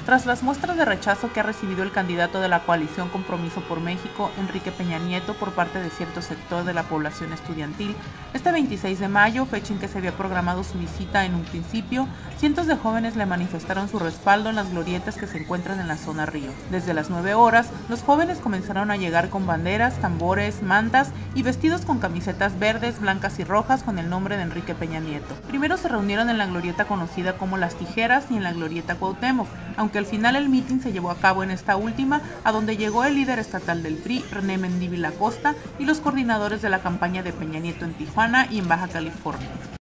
Tras las muestras de rechazo que ha recibido el candidato de la coalición Compromiso por México, Enrique Peña Nieto, por parte de cierto sector de la población estudiantil, este 26 de mayo, fecha en que se había programado su visita en un principio, cientos de jóvenes le manifestaron su respaldo en las glorietas que se encuentran en la zona Río. Desde las 9 horas, los jóvenes comenzaron a llegar con banderas, tambores, mantas y vestidos con camisetas verdes, blancas y rojas con el nombre de Enrique Peña Nieto. Primero se reunieron en la glorieta conocida como Las Tijeras y en la glorieta Cuauhtémoc, aunque al final el mitin se llevó a cabo en esta última, a donde llegó el líder estatal del PRI, René Mendívil Acosta, y los coordinadores de la campaña de Peña Nieto en Tijuana y en Baja California.